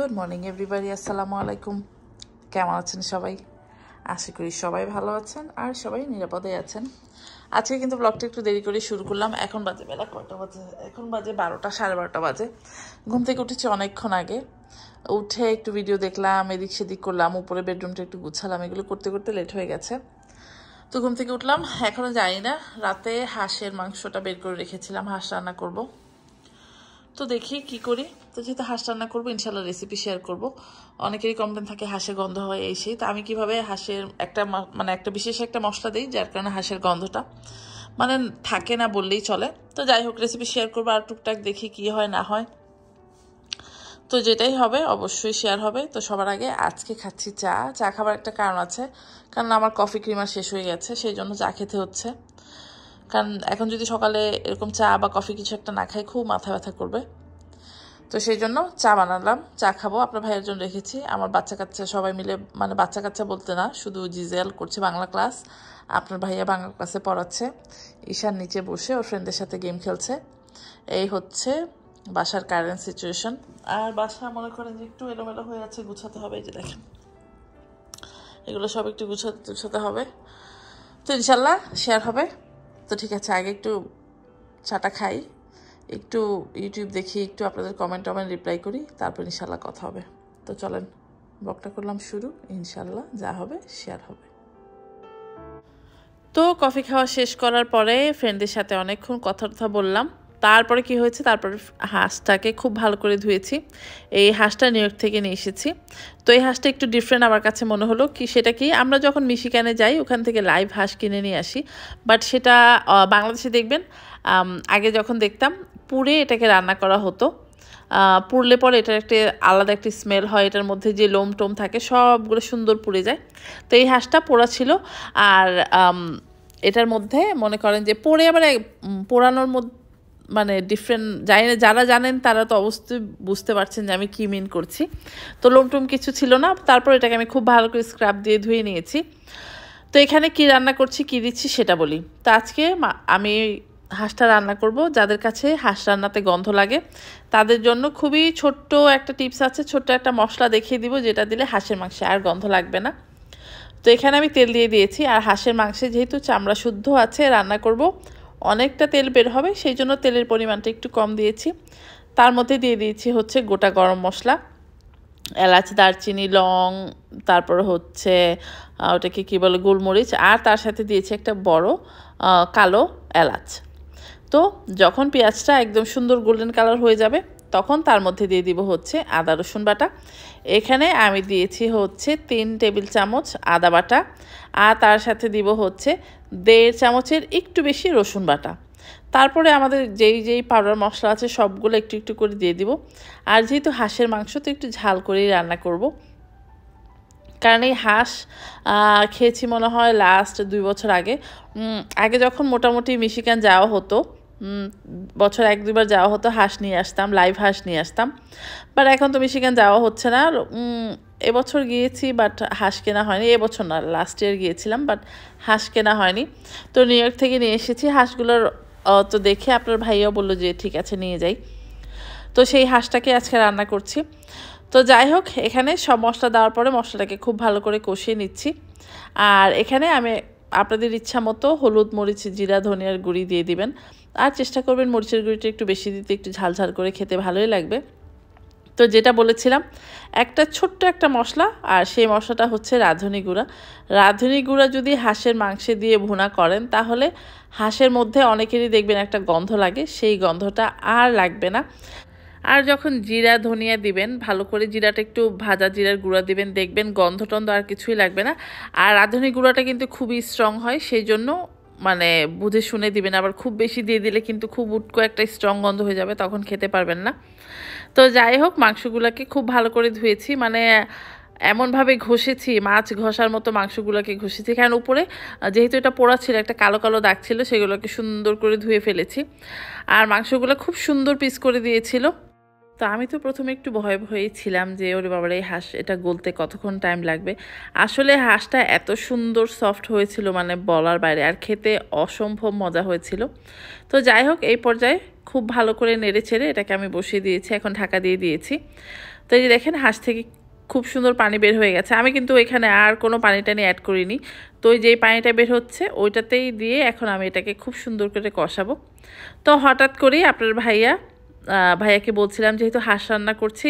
Good morning everybody, আসসালামু আলাইকুম। কেমন আছেন সবাই? আশা করি সবাই ভালো আছেন আর সবাই নিরাপদে আছেন। আজকে কিন্তু ব্লগটা একটু দেরি করে শুরু করলাম। এখন বাজে বেলা কয়টা বাজে? এখন বাজে 12টা, 12:30 বাজে। ঘুম থেকে উঠেছি অনেকক্ষণ আগে। উঠে একটু ভিডিও দেখলাম, এদিক সেদিক করলাম, উপরে বেডরুমটা একটু গুছালাম। এগুলো করতে করতে লেট হয়ে গেছে। তো ঘুম থেকে উঠলাম, এখনও যাই না। রাতে হাঁসের মাংসটা বের করে রেখেছিলাম, হাঁস রান্না করব। তো দেখি কি করি। তো যেহেতু হাঁস রান্না করবো, ইনশাল্লাহ রেসিপি শেয়ার করব। অনেকেরই কমপ্লেন থাকে হাঁসের গন্ধ হয় এই সেই। তো আমি কিভাবে হাঁসের একটা বিশেষ একটা মশলা দিই, যার কারণে হাঁসের গন্ধটা থাকে না বললেই চলে। তো যাই হোক, রেসিপি শেয়ার করবো আর টুকটাক দেখি কি হয় না হয়। তো যেটাই হবে অবশ্যই শেয়ার হবে। তো সবার আগে আজকে খাচ্ছি চা খাবার একটা কারণ আছে, কারণ আমার কফি ক্রিমার শেষ হয়ে গেছে, সেই জন্য চা খেতে হচ্ছে। কারণ এখন যদি সকালে এরকম চা বা কফি কিছু একটা না খাই, খুব মাথা ব্যথা করবে। তো সেই জন্য চা বানালাম, চা খাবো। আপনার ভাইয়ের জন্য রেখেছি। আমার বাচ্চা কাচ্চা সবাই মিলে, বাচ্চা কাচ্চা বলতে না, শুধু জিজেল করছে বাংলা ক্লাস। আপনার ভাইয়া বাংলা ক্লাসে পড়াচ্ছে, ঈশান নিচে বসে ওর ফ্রেন্ডের সাথে গেম খেলছে। এই হচ্ছে বাসার কারেন্ট সিচুয়েশন। আর বাসা মনে করেন যে একটু এলোমেলো হয়ে আছে, গুছাতে হবে। এই যে দেখেন, এগুলো সব একটু গুছাতে হবে। তো ইনশাল্লাহ শেয়ার হবে। তো ঠিক আছে, আগে একটু চাটা খাই, একটু ইউটিউব দেখি, একটু আপনাদের কমেন্ট রিপ্লাই করি, তারপর ইনশাল্লাহ কথা হবে। তো চলেন, ব্লগটা করলাম শুরু। ইনশাল্লাহ যা হবে শেয়ার হবে। তো কফি খাওয়া শেষ করার পরে ফ্রেন্ডদের সাথে অনেকক্ষণ কথা বললাম। তারপরে কি হয়েছে, তারপরে হাঁসটাকে খুব ভালো করে ধুয়েছি। এই হাঁসটা নিউ ইয়র্ক থেকে নিয়ে এসেছি। তো এই হাঁসটা একটু ডিফারেন্ট আমার কাছে মনে হলো। সেটা কি, আমরা যখন মিশিগানে যাই ওখান থেকে লাইভ হাঁস কিনে নিয়ে আসি, বাট সেটা বাংলাদেশে দেখবেন আগে যখন দেখতাম পুড়ে এটাকে রান্না করা হতো। পুড়লে পরে এটার একটা আলাদা একটি স্মেল হয়, এটার মধ্যে যে লোম টোম থাকে সবগুলো সুন্দর পুড়ে যায়। তো এই হাঁসটা পোড়া ছিল। আর এটার মধ্যে মনে করেন যে পোড়ে আবার পোড়ানোর মধ্যে ডিফারেন্ট, জানি না, যারা জানেন তারা তো অবশ্যই বুঝতে পারছেন যে আমি কী মিন করছি। তো লোমটুম কিছু ছিল না। তারপর এটাকে আমি খুব ভালো করে স্ক্রাব দিয়ে ধুয়ে নিয়েছি। তো এখানে কি রান্না করছি, কি দিচ্ছি সেটা বলি। তো আজকে আমি হাঁসটা রান্না করব। যাদের কাছে হাঁস রান্নাতে গন্ধ লাগে তাদের জন্য খুবই ছোট্ট একটা টিপস আছে, ছোট্ট একটা মশলা দেখিয়ে দিব, যেটা দিলে হাঁসের মাংসে আর গন্ধ লাগবে না। তো এখানে আমি তেল দিয়ে দিয়েছি। আর হাঁসের মাংসে যেহেতু চামড়া শুদ্ধ আছে, রান্না করব অনেকটা তেল বের হবে, সেই জন্য তেলের পরিমাণটা একটু কম দিয়েছি। তার মধ্যে দিয়ে দিয়েছি হচ্ছে গোটা গরম মশলা, এলাচ, দারচিনি, লং, তারপর হচ্ছে ওটাকে কী বলে, গোলমরিচ, আর তার সাথে দিয়েছি একটা বড় কালো এলাচ। তো যখন পেঁয়াজটা একদম সুন্দর গোল্ডেন কালার হয়ে যাবে, তখন তার মধ্যে দিয়ে দিব হচ্ছে আদা রসুন বাটা। এখানে আমি দিয়েছি হচ্ছে 3 টেবিল চামচ আদা বাটা, আর তার সাথে দিব হচ্ছে 1.5 চামচের একটু বেশি রসুন বাটা। তারপরে আমাদের যেই পাউডার মশলা আছে সবগুলো একটু একটু করে দিয়ে দিব। আর যেহেতু হাঁসের মাংস, তো একটু ঝাল করেই রান্না করব। কারণ এই হাঁস খেয়েছি মনে হয় লাস্ট 2 বছর আগে। আগে যখন মোটামুটি মিশিগান যাওয়া হতো, বছর 1-2 বার যাওয়া হতো, হাঁস নিয়ে আসতাম, লাইভ হাঁস নিয়ে আসতাম। বাট এখন তো মিশিগান যাওয়া হচ্ছে না। এবছর গিয়েছি, বাট হাঁস কেনা হয়নি। এবছর না, লাস্ট ইয়ার গিয়েছিলাম, বাট হাঁস কেনা হয়নি। তো নিউ ইয়র্ক থেকে নিয়ে এসেছি হাঁসগুলোর। তো দেখে আপনার ভাইয়াও বললো যে ঠিক আছে নিয়ে যাই। তো সেই হাঁসটাকে আজকে রান্না করছি। তো যাই হোক, এখানে সব মশলা দেওয়ার পরে মশলাটাকে খুব ভালো করে কষিয়ে নিচ্ছি। আর এখানে আমি আপনাদের ইচ্ছা মতো হলুদ, মরিচ, জিরা, ধনিয়ার গুঁড়ি দিয়ে দিবেন। আর চেষ্টা করবেন মরিচের গুঁড়িটা একটু বেশি দিতে, একটু ঝাল করে খেতে ভালোই লাগবে। তো যেটা বলেছিলাম, ছোট্ট একটা মশলা, আর সেই মশলাটা হচ্ছে রাঁধুনি গুঁড়া। রাঁধুনি গুঁড়া যদি হাঁসের মাংসে দিয়ে ভুনা করেন, তাহলে হাঁসের মধ্যে অনেকেরই দেখবেন একটা গন্ধ লাগে, সেই গন্ধটা আর লাগবে না। আর যখন জিরা ধনিয়া দিবেন, ভালো করে জিরাটা একটু ভাজা জিরার গুঁড়া দিবেন, দেখবেন গন্ধ টন্ধ আর কিছুই লাগবে না। আর রাঁধুনি গুঁড়াটা কিন্তু খুবই স্ট্রং হয়, সেই জন্য বুঝে শুনে দিবেন। আবার খুব বেশি দিয়ে দিলে কিন্তু খুব উটকো একটা স্ট্রং গন্ধ হয়ে যাবে, তখন খেতে পারবেন না। তো যাই হোক, মাংসগুলোকে খুব ভালো করে ধুয়েছি, এমনভাবে ঘষেছি, মাছ ঘষার মতো মাংসগুলোকে ঘষেছি। কারণ উপরে যেহেতু এটা পোড়া ছিল, একটা কালো কালো দাগ ছিল, সেগুলোকে সুন্দর করে ধুয়ে ফেলেছি। আর মাংসগুলো খুব সুন্দর পিস করে দিয়েছিল। তো আমি তো প্রথমে একটু ভয়েই ছিলাম যে ওরে বাবার, এই হাঁস এটা গলতে কতক্ষণ টাইম লাগবে। আসলে হাঁসটা এত সুন্দর সফট হয়েছিল, বলার বাইরে, আর খেতে অসম্ভব মজা হয়েছিল। তো যাই হোক, এই পর্যায়ে খুব ভালো করে নেড়ে ছেড়ে এটাকে আমি বসিয়ে দিয়েছি, এখন ঢাকা দিয়ে দিয়েছি। তো এই যে দেখেন হাঁস থেকে খুব সুন্দর পানি বের হয়ে গেছে। আমি কিন্তু এখানে আর কোনো পানি টানি অ্যাড করিনি। তো ওই যেই পানিটা বের হচ্ছে ওইটাতেই দিয়ে এখন আমি এটাকে খুব সুন্দর করে কষাবো। তো হঠাৎ করেই আপনার ভাইয়াকে বলছিলাম যেহেতু হাঁস রান্না করছি,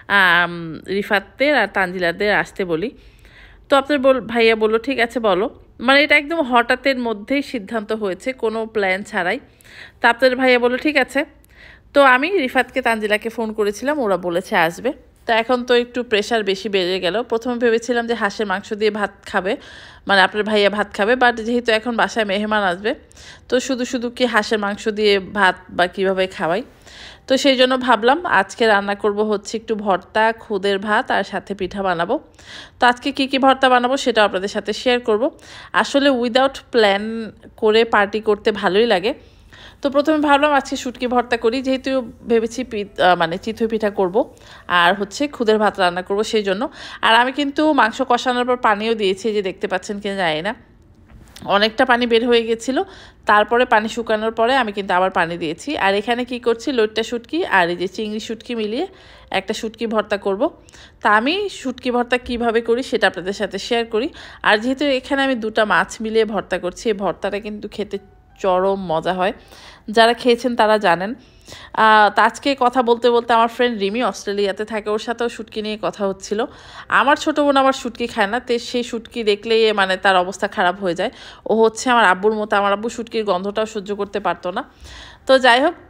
রিফাতদের আর তানজিলাদের আসতে বলি। তো আপনার ভাইয়া বললো ঠিক আছে বলো। মানে এটা একদম হঠাৎের মধ্যেই সিদ্ধান্ত হয়েছে, কোনো প্ল্যান ছাড়াই। তো আপনার ভাইয়া বললো ঠিক আছে। তো আমি রিফাতকে তানজিলাকে ফোন করেছিলাম, ওরা বলেছে আসবে। তো এখন তো একটু প্রেশার বেশি বেড়ে গেল। প্রথমে ভেবেছিলাম যে হাঁসের মাংস দিয়ে ভাত খাবে, মানে আপনার ভাইয়া ভাত খাবে, বাট যেহেতু এখন বাসায় মেহমান আসবে তো শুধু শুধু কি হাঁসের মাংস দিয়ে ভাত বা কীভাবে খাওয়াই। তো সেই জন্য ভাবলাম আজকে রান্না করব হচ্ছে একটু ভর্তা, খুদের ভাত আর সাথে পিঠা বানাবো। তো আজকে কি কি ভর্তা বানাবো সেটা আপনাদের সাথে শেয়ার করব। আসলে উইদাউট প্ল্যান করে পার্টি করতে ভালোই লাগে। তো প্রথমে ভাবলাম আজকে শুটকি ভর্তা করি, যেহেতু ভেবেছি মানে চিতই পিঠা করব আর হচ্ছে খুদের ভাত রান্না করব সেই জন্য। আর আমি কিন্তু মাংস কষানোর পর পানিও দিয়েছি, যে দেখতে পাচ্ছেন কিনা জানি না, অনেকটা পানি বের হয়ে গেছিলো। তারপরে পানি শুকানোর পরে আমি কিন্তু আবার পানি দিয়েছি। আর এখানে কি করছি, লইট্টা শুটকি আর এই যে চিংড়ি শুটকি মিলিয়ে একটা শুটকি ভর্তা করব। তা আমি শুটকি ভর্তা কিভাবে করি সেটা আপনাদের সাথে শেয়ার করি। আর যেহেতু এখানে আমি দুটো মাছ মিলিয়ে ভর্তা করছি, এই ভর্তাটা কিন্তু খেতে চরম মজা হয়, যারা খেয়েছেন তারা জানেন। তা আজকে কথা বলতে বলতে আমার ফ্রেন্ড রিমি অস্ট্রেলিয়াতে থাকে, ওর সাথেও শুটকি নিয়ে কথা হচ্ছিল। আমার ছোটো বোন আবার শুটকি খায় না, তো সেই শুটকি দেখলেই মানে তার অবস্থা খারাপ হয়ে যায়। ও হচ্ছে আমার আব্বুর মতো, আমার আব্বু শুটকির গন্ধটাও সহ্য করতে পারতো না। তো যাই হোক,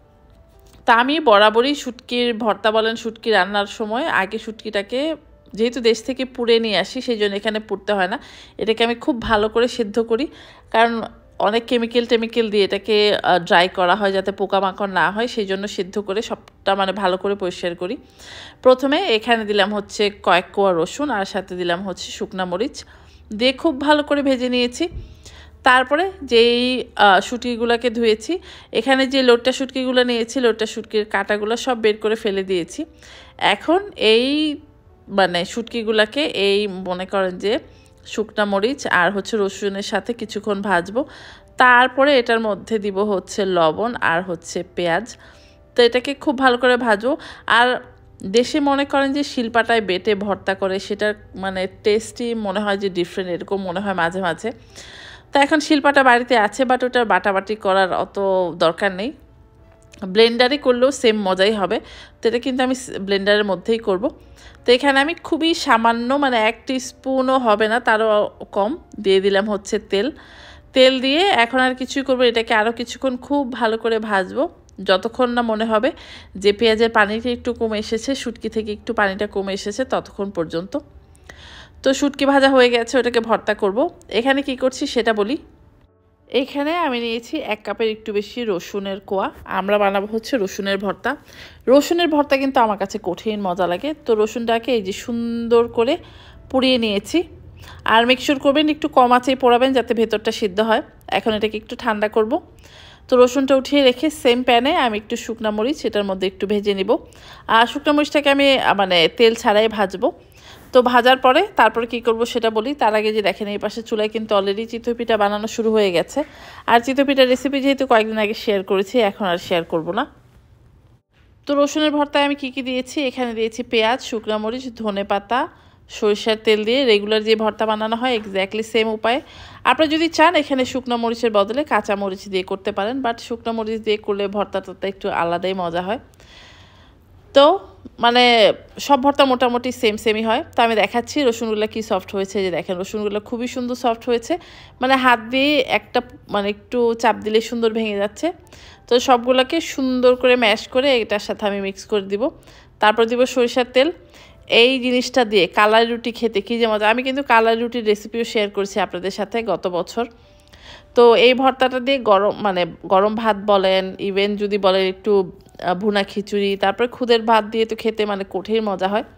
তা আমি বরাবরই শুটকির ভর্তা বলেন, শুটকি রান্নার সময় আগে শুটকিটাকে যেহেতু দেশ থেকে পুড়ে নিয়ে আসি সেই জন্য এখানে পুড়তে হয় না, এটাকে আমি খুব ভালো করে সিদ্ধ করি। কারণ অনেক কেমিক্যাল দিয়ে এটাকে ড্রাই করা হয় যাতে পোকামাকড় না হয়, সেই জন্য সিদ্ধ করে সবটা মানে ভালো করে পরিষ্কার করি। প্রথমে এখানে দিলাম হচ্ছে কয়েক কোয়া রসুন আর সাথে দিলাম হচ্ছে শুকনা মরিচ দিয়ে খুব ভালো করে ভেজে নিয়েছি। তারপরে যেই শুটকিগুলোকে ধুয়েছি, এখানে যে লোটটা শুটকিগুলো নিয়েছি, লোটটা শুটকির কাঁটাগুলো সব বের করে ফেলে দিয়েছি। এখন এই মানে শুটকিগুলোকে এই মনে করেন যে শুকনা মরিচ আর হচ্ছে রসুনের সাথে কিছুক্ষণ ভাজবো। তারপরে এটার মধ্যে দিব হচ্ছে লবণ আর হচ্ছে পেঁয়াজ। তো এটাকে খুব ভালো করে ভাজবো। আর দেশে মনে করেন যে শিলপাটায় বেটে ভর্তা করে, সেটার মানে টেস্টই মনে হয় যে ডিফারেন্ট, এরকম মনে হয় মাঝে মাঝে। তো এখন শিলপাটা বাড়িতে আছে, বাট ওটা বাটাবাটি করার অত দরকার নেই, ব্লেন্ডারে করলেও সেম মজাই হবে। তো এটা কিন্তু আমি ব্লেন্ডারের মধ্যেই করব। তো এখানে আমি খুবই সামান্য মানে 1 টিস্পুনও হবে না, তারও কম দিয়ে দিলাম হচ্ছে তেল দিয়ে এখন আর কিছুই করবো, এটাকে আরও কিছুক্ষণ খুব ভালো করে ভাজবো, যতক্ষণ না মনে হবে যে পেঁয়াজের পানিটা একটু কমে এসেছে, শুটকি থেকে একটু পানিটা কমে এসেছে, ততক্ষণ পর্যন্ত। তো শুটকি ভাজা হয়ে গেছে, ওটাকে ভর্তা করব। এখানে কি করছি সেটা বলি। এইখানে আমি নিয়েছি 1 কাপের একটু বেশি রসুনের কোয়া। আমরা বানাবো হচ্ছে রসুনের ভর্তা। রসুনের ভর্তা কিন্তু আমার কাছে কঠিন মজা লাগে। তো রসুনটাকে এই যে সুন্দর করে পুড়িয়ে নিয়েছি। আর মেকশিওর করবেন একটু কম আঁচেই পোড়াবেন যাতে ভেতরটা সিদ্ধ হয়। এখন এটাকে একটু ঠান্ডা করব। তো রসুনটা উঠিয়ে রেখে সেম প্যানে আমি একটু শুকনা মরিচ এটার মধ্যে একটু ভেজে নিব। আর শুকনা মরিচটাকে আমি মানে তেল ছাড়াই ভাজবো। তো ভাজার পরে তারপর কি করব সেটা বলি। তার আগে যে দেখেন এই পাশে চুলায় কিন্তু অলরেডি চিতই পিঠা বানানো শুরু হয়ে গেছে। আর চিতই পিঠার রেসিপি যেহেতু কয়েকদিন আগে শেয়ার করেছি, এখন আর শেয়ার করব না। তো রসুনের ভর্তায় আমি কি দিয়েছি, এখানে দিয়েছি পেঁয়াজ, শুকনা মরিচ, ধনেপাতা, সরিষার তেল দিয়ে রেগুলার যে ভর্তা বানানো হয় এক্স্যাক্টলি সেম উপায়ে। আপনারা যদি চান এখানে শুকনো মরিচের বদলে কাঁচা মরিচ দিয়ে করতে পারেন, বাট শুকনো মরিচ দিয়ে করলে ভর্তাটা একটু আলাদাই মজা হয়। তো মানে সব ভর্তা মোটামুটি সেমই হয়। তো আমি দেখাচ্ছি রসুনগুলো কি সফট হয়েছে, যে দেখেন রসুনগুলো খুবই সুন্দর সফট হয়েছে, মানে হাত দিয়ে একটা মানে একটু চাপ দিলে সুন্দর ভেঙে যাচ্ছে। তো সবগুলোকে সুন্দর করে ম্যাশ করে এটার সাথে আমি মিক্স করে দিব। তারপর দিব সরিষার তেল। এই জিনিসটা দিয়ে কালাই রুটি খেতে কী যে মজা। আমি কিন্তু কালাই রুটির রেসিপিও শেয়ার করেছি আপনাদের সাথে গত বছর। তো এই ভর্তাটা দিয়ে গরম ভাত বলেন, ইভেন যদি বলেন একটু ভুনা খিচুড়ি, তারপরে খুদের ভাত দিয়ে তো খেতে মানে কঠিন মজা হয়।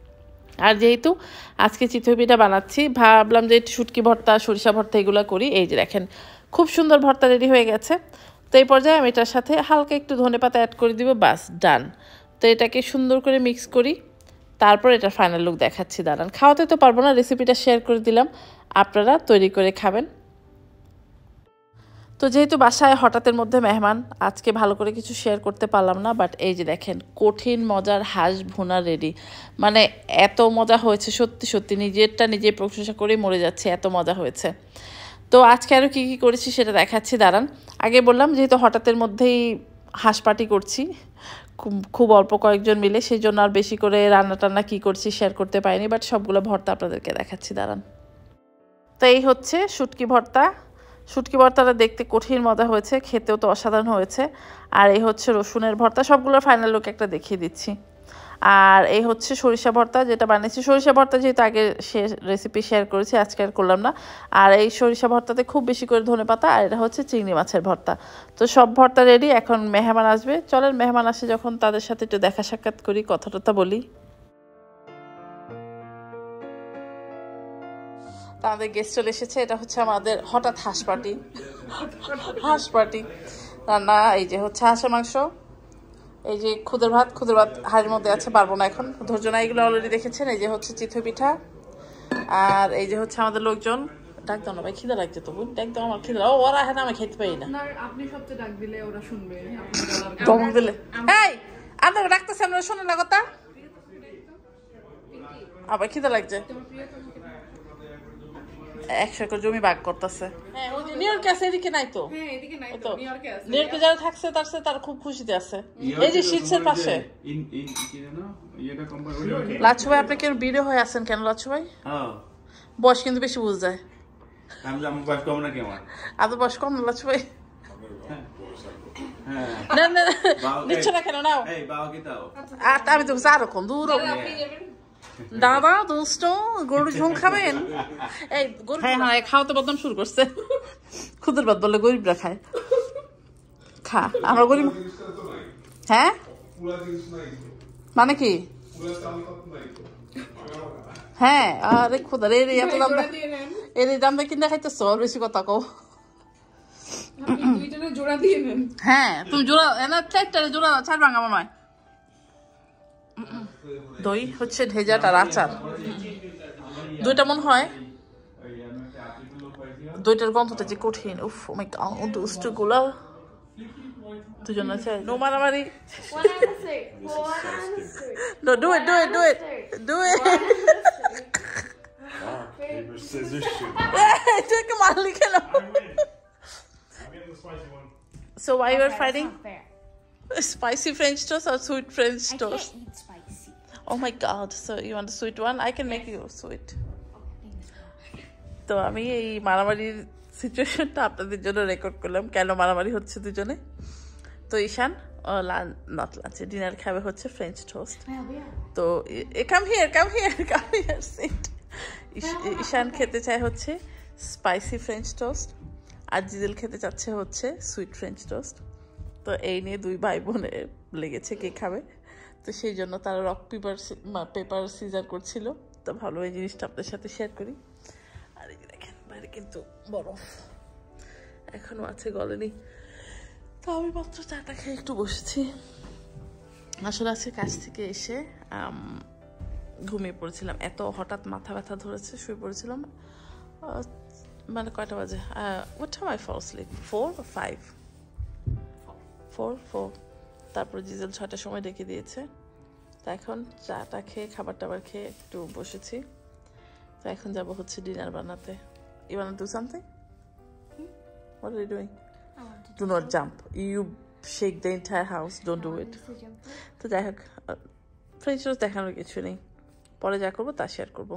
আর যেহেতু আজকে চিতই পিঠা বানাচ্ছি, ভাবলাম যে শুটকি ভর্তা, সরিষা ভর্তা এগুলো করি। এই যে দেখেন খুব সুন্দর ভর্তা রেডি হয়ে গেছে। তো এই পর্যায়ে আমি এটার সাথে হালকা একটু ধনেপাতা অ্যাড করে দিব, বাস ডান। তো এটাকে সুন্দর করে মিক্স করি, তারপর এটা ফাইনাল লুক দেখাচ্ছি। দাঁড়ান, খাওয়াতে তো পারবো না, রেসিপিটা শেয়ার করে দিলাম, আপনারা তৈরি করে খাবেন। তো তো যেহেতু বাসায় হঠাৎের মধ্যে মেহমান, আজকে ভালো করে কিছু শেয়ার করতে পারলাম না, বাট এই যে দেখেন কঠিন মজার হাঁস ভুনা রেডি। মানে এত মজা হয়েছে, সত্যি সত্যি নিজেরটা নিজে প্রশংসা করেই মরে যাচ্ছে, এত মজা হয়েছে। তো আজকে আরও কী কী করেছি সেটা দেখাচ্ছি, দাঁড়ান। আগে বললাম যেহেতু হঠাৎের মধ্যেই হাঁস পার্টি করছি, খুব অল্প কয়েকজন মিলে, সেই জন্য আর বেশি করে রান্না টান্না কী করছি শেয়ার করতে পারিনি, বাট সবগুলো ভর্তা আপনাদেরকে দেখাচ্ছি, দাঁড়ান। তো এই হচ্ছে শুটকি ভর্তা। শুটকি ভর্তাটা দেখতে কঠিন মজা হয়েছে, খেতেও তো অসাধারণ হয়েছে। আর এই হচ্ছে রসুনের ভর্তা, সবগুলোর ফাইনাল লুক একটা দেখিয়ে দিচ্ছি। আর এই হচ্ছে সরিষা ভর্তা যেটা বানিয়েছি। সরিষা ভর্তা যেহেতু আগে রেসিপি শেয়ার করেছি, আজকে আর করলাম না। আর এই সরিষা ভর্তাতে খুব বেশি করে ধনেপাতা, আর এটা হচ্ছে চিংড়ি মাছের ভর্তা। তো সব ভর্তা রেডি, এখন মেহমান আসবে, চলেন মেহমান আসে যখন তাদের সাথে একটু দেখা সাক্ষাৎ করি, কথা টথা বলি। আমাদের গেস্ট চলে এসেছে, এটা হচ্ছে আমাদের হঠাৎ হাঁস পার্টি। হাঁস পার্টি রান্না, এই যে হচ্ছে হাঁসের মাংস, এই যে খুদের ভাত হাড়ির মধ্যে আছে, পারবো না এখন, ধৈর্য না, এগুলো অলরেডি দেখেছেন। এই যে হচ্ছে চিতই পিঠা, আর এই যে হচ্ছে আমাদের লোকজন। ডাক দাও না ভাই, খিদে লাগছে, তবু ডাক দাও, আমার খিদে, ওরা হ্যাঁ আমি খেতে পারি না, আপনি সবচেয়ে ডাক দিলে ওরা শুনবে, ধমক দিলে। এই আপনাকে ডাকতেছেন, ওরা শোনেন না কথা, আবার খিদে লাগছে। 100 একর জমি ভাগ করতেছে। হ্যাঁ, ওই যে নিউ ইয়র্কে আছে, এদিকে নাই তো। হ্যাঁ, এদিকে নাই তো, নিউ ইয়র্কে আছে। নিউ ইয়র্কে যারা থাকছে তার খুব খুশিতে আছে। এই যে শীটসের পাশে। লাচ্ছু ভাই, আপনি কেন ভিডিও হয়ে আছেন কেন লাচ্ছু ভাই? বয়স কিন্তু বেশি বুঝ যায়। আপনার বয়স কম না লাচ্ছু ভাই? না না, নিচ্ছ না কেন? নাও, আমি তো আরো কম দূর। দাদা দুষ্ট, গরুর ঝোল খাবেন? এই গরু, হ্যাঁ হ্যাঁ, খাওয়াতে বদনাম শুরু করছে। খুদের ভাত বললে গরিবরা খায়, খা, আমরা গরিব। হ্যাঁ মানে কি? হ্যাঁ, আরে খুদার এর এত দাম, এর দাম দিয়ে কিনে খাইতেছ, আর বেশি কথা কও। হ্যাঁ তুমি জোড়া না, চারটারে জোড়া, 4 ভাঙা মনে হয়। দই হচ্ছে ঢেজাট আর আচার, দুইটা মনে হয়। দইটার গন্ধটা যে কঠিন, উফ ও মাই গড, দুষ্টু গুলা দুজন আছে। নো মারামারি, no, do it do it do it do it. এটাকে মারলি কেন? So why you are fighting? Spicy French toast or sweet French toast? I can't eat spicy. Oh my god, so you want the sweet one? I can make you sweet. তো আমি এই মারামারির সিচুয়েশনটা আপনাদের জন্য রেকর্ড করলাম, কেন মারামারি হচ্ছে দুজনে। তো ঈশান নট লাঞ্চে, ডিনার খাবে হচ্ছে ফ্রেঞ্চ টোস্ট। তো কাম হিয়ার সিট। ঈশান খেতে চায় হচ্ছে স্পাইসি ফ্রেঞ্চ টোস্ট, আর জিজেল খেতে চাচ্ছে হচ্ছে সুইট ফ্রেঞ্চ টোস্ট। তো এই নিয়ে দুই ভাই বোনে লেগেছে কে খাবে, তো সেই জন্য তারা রক পেপার সিজার করছিল। তো ভালো, এই জিনিসটা আপনাদের সাথে শেয়ার করি। আর এই যে দেখেন বাইরে কিন্তু বরফ এখনো আছে, গলেনি। তো আমি মাত্র চাটা খেয়ে একটু বসেছি। আসলে আজকে কাজ থেকে এসে ঘুমিয়ে পড়েছিলাম, এত হঠাৎ মাথা ব্যথা ধরেছে, শুয়ে পড়েছিলাম। মানে কয়টা বাজে? what time I fall asleep? 4 or 5? 4. তারপর জিজেল 6টার সময় ডেকে দিয়েছে। তো এখন চাটা খেয়ে খাবার টাবার খেয়ে একটু বসেছি। তো এখন যাব হচ্ছে ডিনার বানাতে। You want to do something? What are you doing? Do not jump. You shake the entire house. Don't do it. তো যাই হোক, ফ্রেঞ্চ টোস্ট দেখানোর কিছু নেই, পরে যা করবো তা শেয়ার করবো।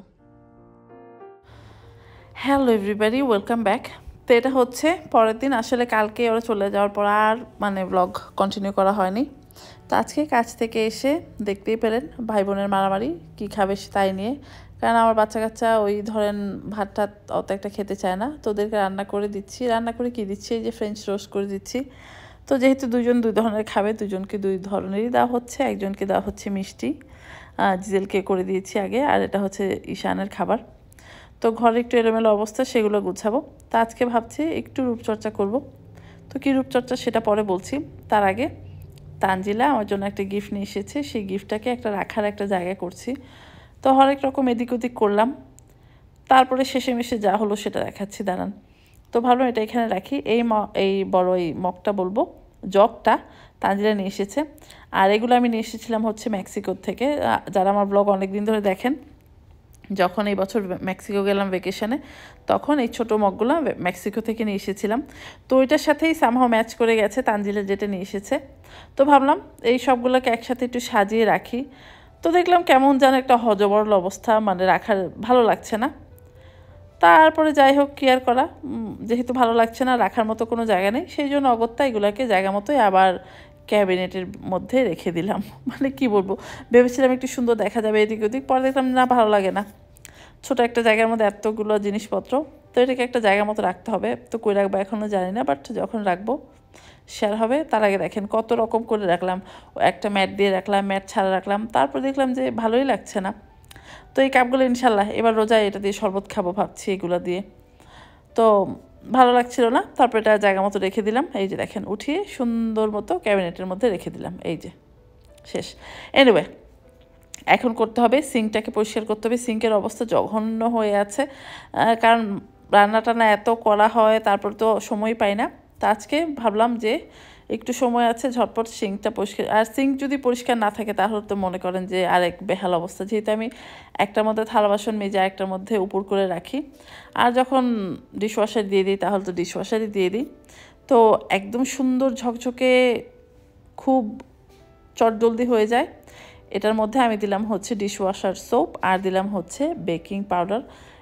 Hello everybody, welcome back. তো এটা হচ্ছে পরের দিন, আসলে কালকে ওরা চলে যাওয়ার পর আর মানে ব্লগ কন্টিনিউ করা হয়নি। তো আজকে কাজ থেকে এসে দেখতেই পেলেন ভাই বোনের মারামারি, কী খাবে তাই নিয়ে। কারণ আমার বাচ্চা কাচ্চা ওই ধরেন ভাত টাত অত একটা খেতে চায় না, তো ওদেরকে রান্না করে দিচ্ছি। রান্না করে কি দিচ্ছি, এই যে ফ্রেঞ্চ রোস্ট করে দিচ্ছি। তো যেহেতু দুজন দুই ধরনের খাবে, দুজনকে দুই ধরনেরই দেওয়া হচ্ছে। একজনকে দেওয়া হচ্ছে মিষ্টি, জিজেলকে করে দিয়েছি আগে, আর এটা হচ্ছে ঈশানের খাবার। তো ঘরে একটু এলোমেলো অবস্থা, সেগুলো গুছাবো। তা আজকে ভাবছি একটু রূপচর্চা করব। তো কী রূপচর্চা সেটা পরে বলছি। তার আগে তানজিলা আমার জন্য একটা গিফট নিয়ে এসেছে, সেই গিফটটাকে রাখার একটা জায়গায় করছি। তো হরেক রকম এদিক ওদিক করলাম, তারপরে শেষে মেশে যা হলো সেটা দেখাচ্ছি, দাঁড়ান। তো ভাবলাম এটা এখানে রাখি। এই বড় এই মগটা বলবো, জগটা তানজিলা নিয়ে এসেছে। আর এগুলো আমি নিয়ে এসেছিলাম হচ্ছে মেক্সিকোর থেকে। যারা আমার ব্লগ অনেক দিন ধরে দেখেন, যখন এই বছর মেক্সিকো গেলাম ভ্যাকেশনে, তখন এই ছোটো মগগুলো মেক্সিকো থেকে নিয়ে এসেছিলাম। তো ওইটার সাথেই সামহাও ম্যাচ করে গেছে তানজিলা যেটা নিয়ে এসেছে। তো ভাবলাম এই সবগুলোকে একসাথে একটু সাজিয়ে রাখি। তো দেখলাম কেমন যেন একটা হজবরল অবস্থা, মানে রাখার ভালো লাগছে না। তারপরে যাই হোক, কি আর করা, যেহেতু ভালো লাগছে না, রাখার মতো কোনো জায়গা নেই, সেই জন্য অগত্যা এগুলোকে জায়গা মতোই আবার ক্যাবিনেটের মধ্যে রেখে দিলাম। মানে কি বলবো, ভেবেছিলাম একটু সুন্দর দেখা যাবে এদিক ওদিক, পরে দেখলাম না, ভালো লাগে না ছোট একটা জায়গার মধ্যে এতগুলো জিনিসপত্র। তো এটাকে একটা জায়গা মতো রাখতে হবে। তো কই রাখবো এখনও জানি না, বাট যখন রাখবো শেয়ার হবে। তার আগে দেখেন কত রকম করে রাখলাম, একটা ম্যাট দিয়ে রাখলাম, ম্যাট ছাড়া রাখলাম, তারপর দেখলাম যে ভালোই লাগছে না। তো এই কাপগুলো ইনশাল্লাহ এবার রোজায় এটা দিয়ে শরবত খাবো ভাবছি, এগুলো দিয়ে। তো ভালো লাগছিল না, তারপর এটা জায়গা মতো রেখে দিলাম। এই যে দেখেন, উঠিয়ে সুন্দর মতো ক্যাবিনেটের মধ্যে রেখে দিলাম। এই যে শেষ। এনিওয়ে, এখন করতে হবে সিঙ্কটাকে পরিষ্কার করতে হবে। সিঙ্কের অবস্থা জঘন্য হয়ে আছে, কারণ রান্না টান্না এত করা হয়, তারপর তো সময় পাই না। তো আজকে ভাবলাম যে একটু সময় আছে, ঝটপট সিঙ্কটা পরিষ্কার। আর সিঙ্ক যদি পরিষ্কার না থাকে তাহলে তো মনে করেন যে আরেক বেহাল অবস্থা। যেহেতু আমি একটার মধ্যে থালা বাসন মেজে একটার মধ্যে উপর করে রাখি, আর যখন ডিশওয়াশার দিয়ে দিই তাহলে তো ডিশওয়াশারই দিয়ে দিই। তো একদম সুন্দর ঝকঝকে, খুব চটজলদি হয়ে যায়। এটার মধ্যে আমি দিলাম হচ্ছে ডিশওয়াশার সোপ, আর দিলাম হচ্ছে বেকিং পাউডার,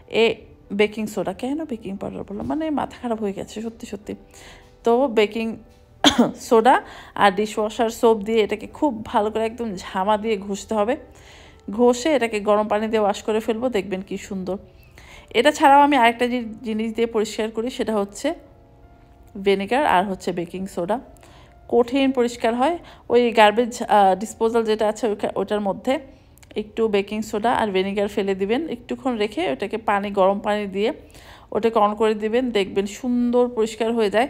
বেকিং সোডা। কেন বেকিং পাউডার বললাম, মানে মাথা খারাপ হয়ে গেছে সত্যি সত্যি। তো বেকিং সোডা আর ডিশওয়াশার সোপ দিয়ে এটাকে খুব ভালো করে একদম ঝামা দিয়ে ঘষতে হবে। ঘষে এটাকে গরম পানি দিয়ে ওয়াশ করে ফেলবো, দেখবেন কি সুন্দর। এটা ছাড়াও আমি আরেকটা জিনিস দিয়ে পরিষ্কার করি, সেটা হচ্ছে ভিনেগার আর হচ্ছে বেকিং সোডা। কঠিন পরিষ্কার হয়। ওই গার্বেজ ডিসপোজাল যেটা আছে ওটার মধ্যে একটু বেকিং সোডা আর ভিনেগার ফেলে দিবেন, একটুক্ষণ রেখে ওটাকে গরম পানি দিয়ে ওটাকে অন করে দিবেন, দেখবেন সুন্দর পরিষ্কার হয়ে যায়।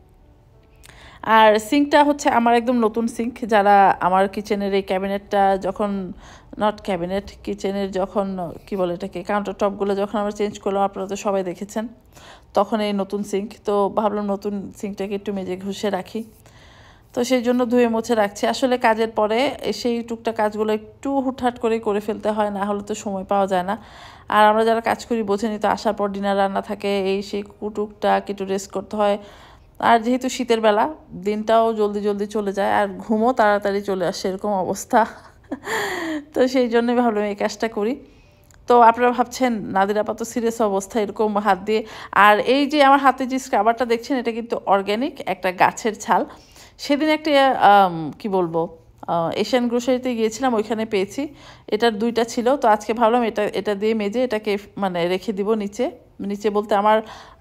আর সিঙ্কটা হচ্ছে আমার একদম নতুন সিঙ্ক। যারা আমার কিচেনের এই ক্যাবিনেটটা যখন, নট ক্যাবিনেট, কিচেনের যখন কি বলে এটাকে, কাউন্টার টপগুলো যখন আমরা চেঞ্জ করলাম, আপনারা তো সবাই দেখেছেন, তখন এই নতুন সিঙ্ক। তো ভাবলাম নতুন সিঙ্কটাকে একটু মেজে ঘষে রাখি, তো সেই জন্য ধুয়ে মুছে রাখছি। আসলে কাজের পরে সেই টুকটাক কাজগুলো একটু হুটহাট করে করে ফেলতে হয়, না হলে তো সময় পাওয়া যায় না। আর আমরা যারা কাজ করি বোঝেনি তো, আসার পর ডিনার রান্না থাকে, এই সেই টুকটাক একটু রেস্ট করতে হয়। আর যেহেতু শীতের বেলা, দিনটাও জলদি জলদি চলে যায় আর ঘুমও তাড়াতাড়ি চলে আসে, এরকম অবস্থা। তো সেই জন্যই ভাবলাম এই কাজটা করি। তো আপনারা ভাবছেন নাদিরা আপা তো সিরিয়াস অবস্থা, এরকম হাত দিয়ে। আর এই যে আমার হাতে যে স্ক্রাবারটা দেখছেন, এটা কিন্তু অর্গ্যানিক, একটা গাছের ছাল। সেদিন একটা কি বলবো, এশিয়ান গ্রোসারিতে গিয়েছিলাম, ওইখানে পেয়েছি। এটার দুইটা ছিল, তো আজকে ভাবলাম এটা দিয়ে মেজে এটাকে মানে রেখে দিব নিচে। নিচে বলতে আমার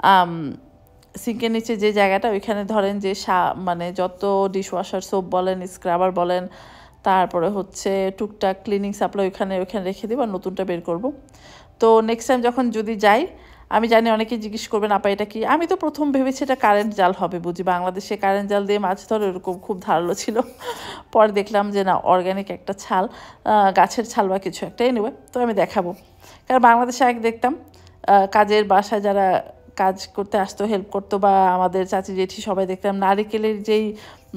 সিঙ্কের নিচে যে জায়গাটা, ওইখানে ধরেন যে মানে যত ডিশওয়াশার সোপ বলেন, স্ক্রাবার বলেন, তারপরে হচ্ছে টুকটাক ক্লিনিং সাপ্লাই ওইখানে রেখে দিব, আর নতুনটা বের করব। তো নেক্সট টাইম যখন যদি যাই, আমি জানি অনেকেই জিজ্ঞেস করবেন আপা এটা কি। আমি তো প্রথম ভেবেছি এটা কারেন্ট জাল হবে, বুঝি বাংলাদেশে কারেন্ট জাল দিয়ে মাছ ধরে, এরকম খুব ধারালো ছিল। পরে দেখলাম যে না, অর্গ্যানিক একটা ছাল, গাছের ছাল বা কিছু একটা। এনিওয়ে, তো আমি দেখাবো। কারণ বাংলাদেশে আগে দেখতাম কাজের বাসায় যারা কাজ করতে আসতো, হেল্প করতো, বা আমাদের চাচি জেঠি সবাই দেখতাম নারিকেলের যেই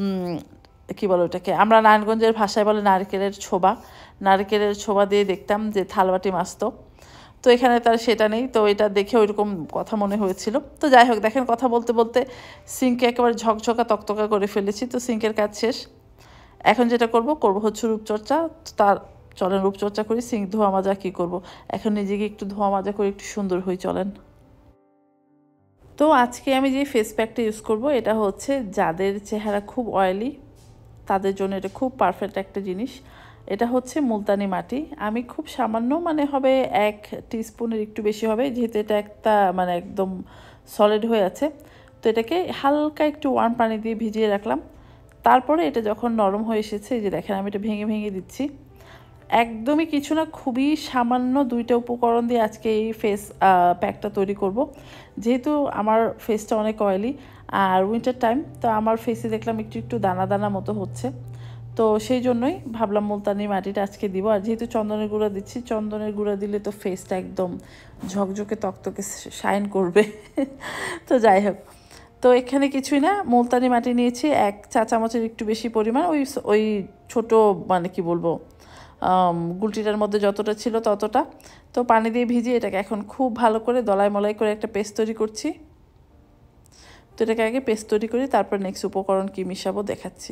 কি বলো ওটাকে, আমরা নারায়ণগঞ্জের ভাষায় বলে নারকেলের ছোবা, নারকেলের ছোবা দিয়ে দেখতাম যে থালবাটি মাজতো। তো এখানে তার সেটা নেই, তো এটা দেখে ওইরকম কথা মনে হয়েছিল। তো যাই হোক, দেখেন কথা বলতে বলতে সিঙ্কে একেবারে ঝকঝকা তকতকা করে ফেলেছি। তো সিঙ্কের কাজ শেষ। এখন যেটা করব হচ্ছে রূপচর্চা। তার চলেন রূপচর্চা করি। সিঙ্ক ধোয়া মাজা কী করব, এখন নিজেকে একটু ধোয়া মাজা করে একটু সুন্দর হই, চলেন। তো আজকে আমি যে ফেস প্যাকটা ইউজ করব, এটা হচ্ছে যাদের চেহারা খুব অয়েলি তাদের জন্য এটা খুব পারফেক্ট একটা জিনিস। এটা হচ্ছে মুলতানি মাটি। আমি খুব সামান্য, মানে হবে 1 টিস্পুনের একটু বেশি হবে, যেহেতু এটা একটা মানে একদম সলিড হয়ে আছে। তো এটাকে হালকা একটু ওয়ার্ম পানি দিয়ে ভিজিয়ে রাখলাম। তারপরে এটা যখন নরম হয়ে এসেছে, এই যে দেখেন আমি এটা ভেঙে ভেঙে দিচ্ছি। একদমই কিছু না, খুবই সামান্য 2টা উপকরণ দিয়ে আজকে এই ফেস প্যাকটা তৈরি করব। যেহেতু আমার ফেসটা অনেক অয়েলি আর উইন্টার টাইম, তো আমার ফেসে দেখলাম একটু একটু দানা দানা মতো হচ্ছে। তো সেই জন্যই ভাবলাম মুলতানি মাটিটা আজকে দিব। আর যেহেতু চন্দনের গুঁড়া দিচ্ছি, চন্দনের গুঁড়া দিলে তো ফেসটা একদম ঝকঝকে তকতকে শাইন করবে। তো যাই হোক, তো এখানে কিছুই না, মুলতানি মাটি নিয়েছি 1 চা চামচের একটু বেশি পরিমাণ, ওই ছোট মানে কি বলবো গুলটিটার মধ্যে যতটা ছিল ততটা। তো পানি দিয়ে ভিজিয়ে এটাকে এখন খুব ভালো করে দলাই মলাই করে একটা পেস্ট তৈরি করছি। তো এটাকে আগে পেস্ট তৈরি করি, তারপর নেক্সট উপকরণ কি মিশাবো দেখাচ্ছি।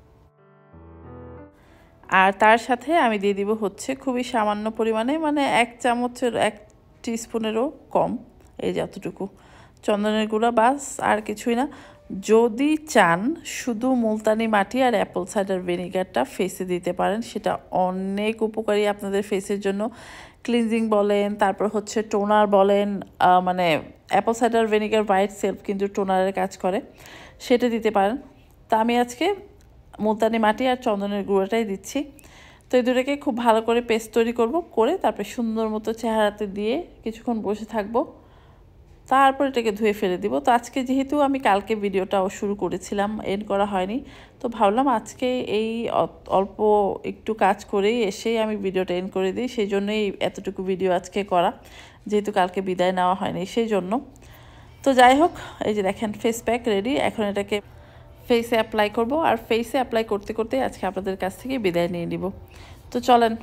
আর তার সাথে আমি দিয়ে দিব হচ্ছে খুবই সামান্য পরিমাণে, মানে 1 চামচের 1 টিস্পুনেরও কম, এই যতটুকু চন্দনের গুঁড়া, বাস আর কিছুই না। যদি চান শুধু মুলতানি মাটি আর অ্যাপল সাইডার ভিনেগারটা ফেসে দিতে পারেন, সেটা অনেক উপকারী আপনাদের ফেসের জন্য। ক্লিনজিং বলেন, তারপর হচ্ছে টোনার বলেন, মানে apple cider vinegar by self কিন্তু টোনারের কাজ করে, সেটা দিতে পারেন। তা আমি আজকে মুলতানি মাটি আর চন্দনের গুঁড়োটাই দিচ্ছি। তো এই দুটোকে খুব ভালো করে পেস্ট তৈরি করব, করে তারপরে সুন্দর মতো চেহারাতে দিয়ে কিছুক্ষণ বসে থাকবো, তারপর এটাকে ধুয়ে ফেলে দিব। তো আজকে যেহেতু আমি কালকে ভিডিওটাও শুরু করেছিলাম, এন্ড করা হয়নি, তো ভাবলাম আজকে এই অল্প একটু কাজ করেই এসেই আমি ভিডিওটা এন্ড করে দিই। সেই জন্যই এতটুকু ভিডিও আজকে করা, যেহেতু কালকে বিদায় নেওয়া হয়নি সেই জন্য। তো যাই হোক, এই যে দেখেন ফেস প্যাক রেডি। এখন এটাকে ফেসে অ্যাপ্লাই করব, আর ফেসে অ্যাপ্লাই করতে করতে আজকে আপনাদের কাছ থেকে বিদায় নিয়ে নিব। তো চলেন।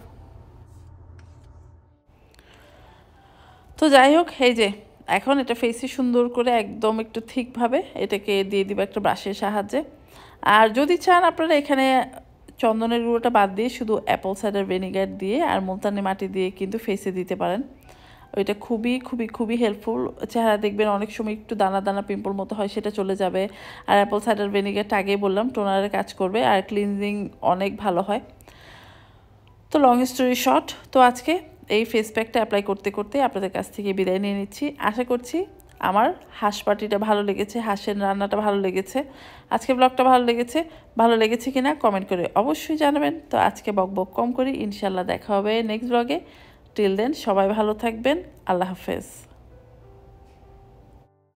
তো যাই হোক, এই যে এখন এটা ফেসে সুন্দর করে একদম একটু থিকভাবে এটাকে দিয়ে দিব একটা ব্রাশের সাহায্যে। আর যদি চান আপনারা এখানে চন্দনের গুঁড়োটা বাদ দিয়ে শুধু অ্যাপল সাইডার ভিনেগার দিয়ে আর মুলতানি মাটি দিয়ে কিন্তু ফেসে দিতে পারেন। ওইটা খুবই খুবই খুবই হেল্পফুল। চেহারা দেখবেন অনেক সময় একটু দানা দানা পিম্পল মতো হয়, সেটা চলে যাবে। আর অ্যাপল সাইডার ভিনেগারটা আগেই বললাম টোনারের কাজ করবে, আর ক্লিনজিং অনেক ভালো হয়। তো লং স্টোরি শর্ট, তো আজকে এই ফেস প্যাকটা অ্যাপ্লাই করতে করতে আপনাদের কাছ থেকে বিদায় নিয়ে নিচ্ছি। আশা করছি আমার হাঁস পাটিটা ভালো লেগেছে, হাঁসের রান্নাটা ভালো লেগেছে, আজকে ব্লগটা ভালো লেগেছে কিনা কমেন্ট করে অবশ্যই জানাবেন। তো আজকে বকবক কম করি, ইনশাল্লাহ দেখা হবে নেক্সট ব্লগে। টিল দেন সবাই ভালো থাকবেন, আল্লাহ হাফেজ।